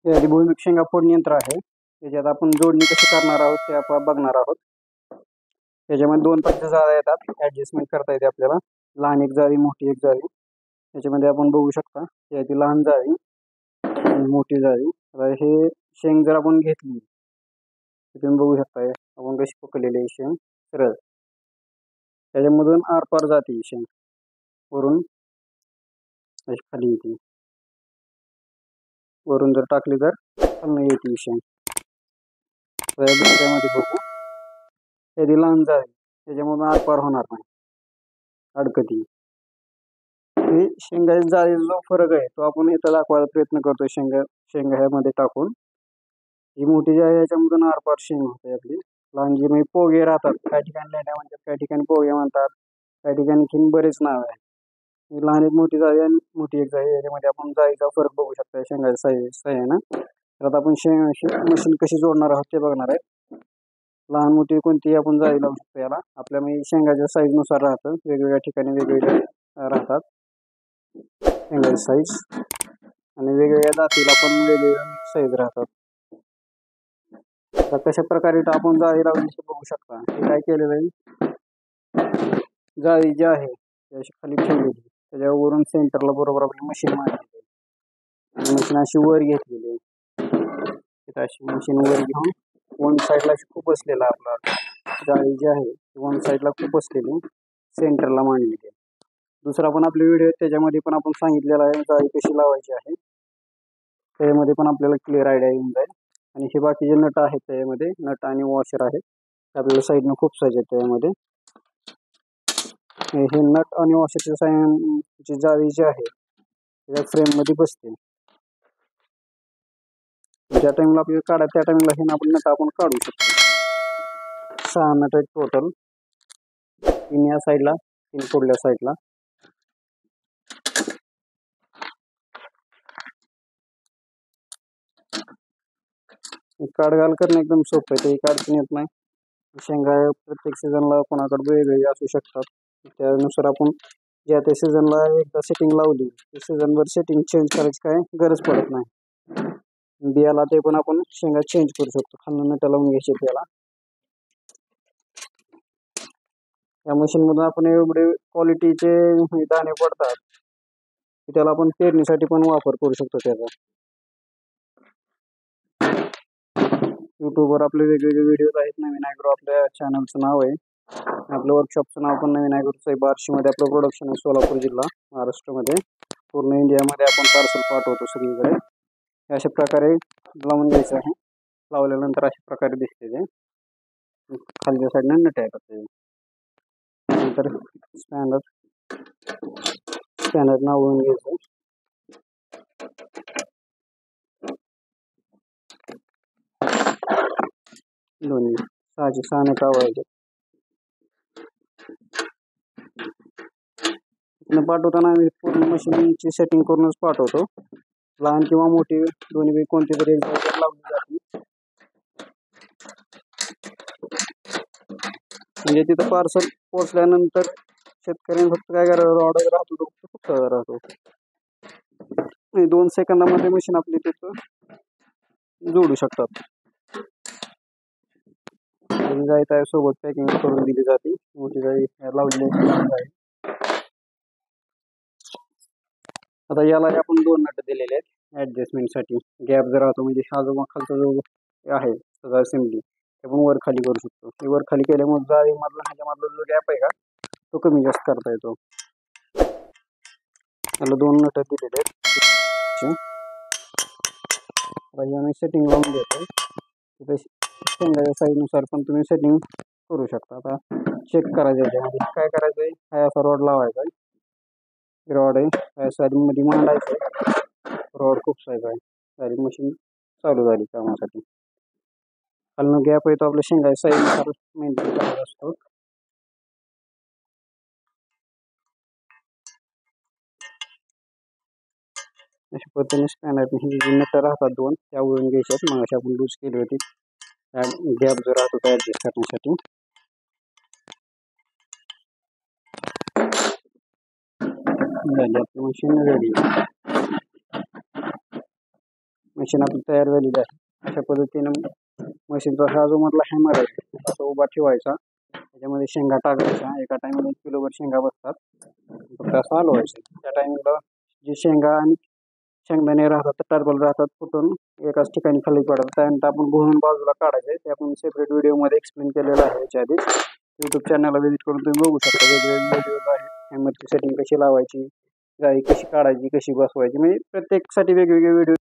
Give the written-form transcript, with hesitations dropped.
हे आधी भुईमुग शेंगा फोडणी यंत्र आहे. त्याच्यात आपण जोडणी कशी करणार आहोत ते आपण बघणार आहोत. त्याच्यामध्ये 2 पद्धतीच्या जाळ्या येतात. ॲडजस्टमेंट करता येते आपल्याला. लहान एक जाळी, मोठी एक जाळी. त्याच्यामध्ये आपण बघू शकता ही आहे ती लहान जाळी आणि मोठी जाळी. आता हे शेंग जर आपण घेतली तर तुम्ही बघू शकता आपण कशी पकडलेली आहे शेंग सरळ. त्याच्यामधून आरपार जाते ही शेंग. वरून अशी खाली येते. वरून जर टाकली तर खालनं येते ही शेंग. तर या दुसऱ्यामध्ये बघू. त्याची लहान जाळी त्याच्यामधून आरपार होणार नाही, अडकती. हे शेंगाच्या जाळीचा जो फरक आहे तो आपण इथं दाखवायचा प्रयत्न करतोय शेंगा ह्यामध्ये टाकून. ही मोठी जाळी याच्यामधून आरपार शेंग होते आपली. लहान जी म्हणजे पोगे राहतात, काही ठिकाणी लेंड्या म्हणतात, काही ठिकाणी पोगे म्हणतात, काही ठिकाणी आणखीन बरेच नाव आहे. ही लहान एक मोठी जाळी आणि मोठी एक जाळी याच्यामध्ये आपण जाळीचा फरक बघू शकता शेंगाच्या साह्यानं. तर आता आपण मशीन कशी जोडणार आहोत ते बघणार आहे. लहान मोठी कोणतीही आपण जाळी लावू शकतो याला. आपल्या म्हणजे शेंगाच्या साईजनुसार राहतं. वेगवेगळ्या ठिकाणी वेगवेगळे राहतात शेंगाची साईज आणि वेगवेगळ्या जातीला पण वेगवेगळ्या साईज राहतात. तर कशा प्रकारे आपण जाळी लावली बघू शकता. हे काय केलेलं आहे, जाळी जी आहे ती अशी खाली ठेवलेली, त्याच्यावरून सेंटरला बरोबर आपली मशीन मारलेली आणि मशीन अशी वर घेतलेली आहे. अशी मशीन वर घेऊन वन साईडला खूप असलेला आपला जाळी जी आहे वन साईडला खूप असलेली सेंटरला मांडलेली आहे. दुसरा पण आपले व्हिडिओ त्याच्यामध्ये पण आपण सांगितलेला आहे जाळी कशी लावायची आहे. त्याच्यामध्ये पण आपल्याला क्लिअर आयडिया येऊन जाईल. आणि हे बाकीचे नट आहेत त्याच्यामध्ये, नट आणि वॉशर आहेत आपल्याला साईडनं खूप साईज आहेत त्याच्यामध्ये. हे नट आणि वॉशरच्या साह्याची जाळी जी आहे त्या फ्रेममध्ये बसते. ज्या टाइमला आपल्याला काढा त्या टाइमला हे आपण नट आपण काढू शकतो. 6 नट आहेत टोटल, 3 या साईडला, 3 पुढल्या साईडला. काढ घाल करणं एकदम सोपं आहे, ते एक अडचण येत नाही. शेंगा प्रत्येक सीझनला कोणाकडे वेगवेगळे असू शकतात. त्यानुसार आपण ज्या त्या सीझनला एकदा सेटिंग लावली ते सीझनभर सेटिंग चेंज करायची काय गरज पडत नाही. बियाला ते पण आपण शेंगा चेंज करू शकतो. खालनं नट लावून घ्यायचे त्याला. या मशीनमधून आपण एवढे क्वालिटीचे दाणे पडतात की त्याला आपण पेरणीसाठी पण वापर करू शकतो त्याचा. यूट्यूबवर आपले वेगवेगळे व्हिडिओज आहेत. नवीन ॲग्रो आपल्या चॅनलचं नाव आहे. आपलं वर्कशॉपचं नाव पण नवीन ॲग्रोचं आहे. बार्शीमध्ये आपलं प्रोडक्शन आहे, सोलापूर जिल्हा, महाराष्ट्रामध्ये. पूर्ण इंडियामध्ये आपण पार्सल पाठवतो सगळीकडे. अशा प्रकारे लावून द्यायचं आहे. लावल्यानंतर अशा प्रकारे दिसते ते. खालच्या साईडनं नट येतात ते. नंतर स्पॅनर नावून घ्यायचं. दोन्ही 6 नट आवळायचे. पाठवताना आम्ही पूर्ण मशीनची सेटिंग करूनच पाठवतो. लहान किंवा मोठी दोन्ही कोणती तरी एक जागी लावली जाते. म्हणजे तिथं पार्सल पोहोचल्यानंतर शेतकऱ्यांनी फक्त काय करायचं, ऑर्डर राहतो तो फक्त राहतो. 2 सेकंदामध्ये मशीन आपली तिथं जोडू शकतात. जाळी त्यासोबत पॅकिंग करून दिली जाते. मोठी जाळी लावलेली आहे. आता याला आपण 2 नट दिलेले आहेत ॲडजस्टमेंटसाठी. गॅप जर राहतो म्हणजे हा जो खालचा जो आहे सगळा असेंब्ली ते आपण वर खाली करू शकतो. ते वर खाली केल्यामुळे जाळीमधला ह्याच्यामधला जो गॅप आहे का तो कमी जास्त करता येतो. त्याला 2 नट दिलेले आहेत. आता आम्ही सेटिंग लावून देतो. तिथे शेंगाच्या साईजनुसार पण तुम्ही सेटिंग करू शकता. आता चेक करायचं याच्यामध्ये काय करायचं आहे, हा असा रॉड लावायचा आहे. रॉड आहे साईडमध्ये मांडायचं आहे. रॉड खूप साईज आहे. सारी मशीन चालू झाली कामासाठी. खालनं गॅप आहे तो आपल्या शेंगाच्या साईजनुसार मेंटेन करायचा असतो. अशा पद्धतीने स्पॅनर ही जी नट राहतात 2 त्यावरून घ्यायच्यात. मग अशी आपण लूज केली होती गॅप जो राहतो तो ॲडजस्ट करण्यासाठी. झाली आपली मशीन रेडी. मशीन आपली तयार झालेली आहे. अशा पद्धतीनं मशीनचा हा जो मधला हॅमर आहे असा उभा ठेवायचा, त्याच्यामध्ये शेंगा टाकायच्या. एका टायमाला 1 किलोभर शेंगा बसतात. फक्त असं हलवायचं. त्या टायमिंगला जे शेंगा आणि शेंगदाणे राहतात, टरबल राहतात, फुटून एकाच ठिकाणी खाली पडतात. त्यानंतर आपण भरून बाजूला काढायचे. ते आपण सेपरेट व्हिडिओमध्ये एक्सप्लेन केलेलं आहे याच्या आधी. यूट्यूब चॅनलला व्हिजिट करून तुम्ही बघू शकता. वेगवेगळे व्हिडिओज आहेत. हॅमरची सेटिंग कशी लावायची, गाडी कशी काढायची, कशी बसवायची, म्हणजे प्रत्येकसाठी वेगवेगळे व्हिडिओ